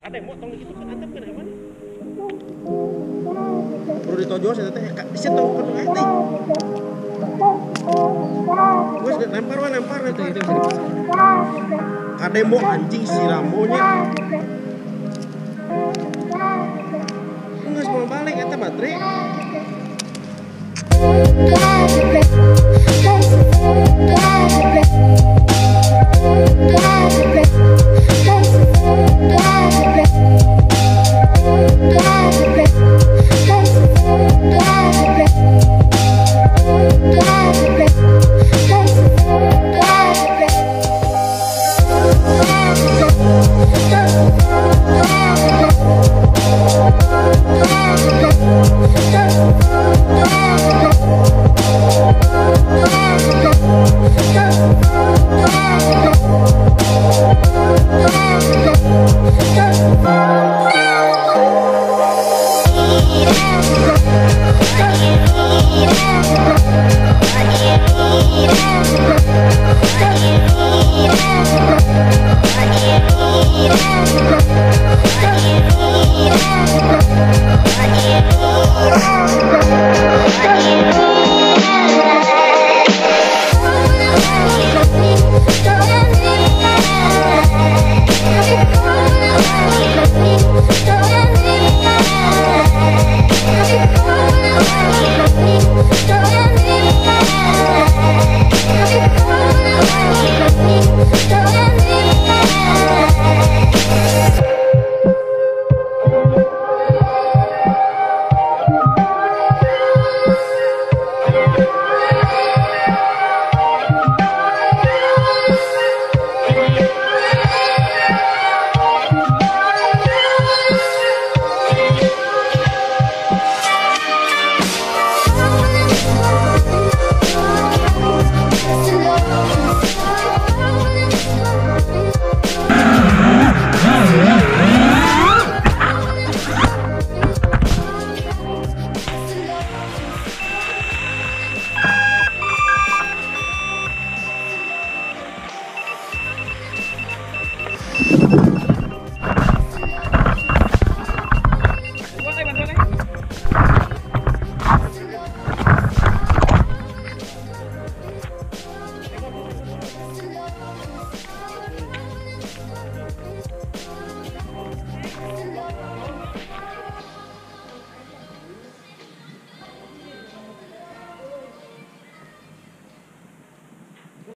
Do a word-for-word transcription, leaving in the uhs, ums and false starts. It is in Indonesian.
Ada mau tong gitu kan antep kan emang. Perlu ditojo saya teh bisa tahu kan eh teh. Wes lempar wah lempar lempar. Itu bisa dipasang. Kademo anjing si Rambonya. Enggak semua balik eta baterai.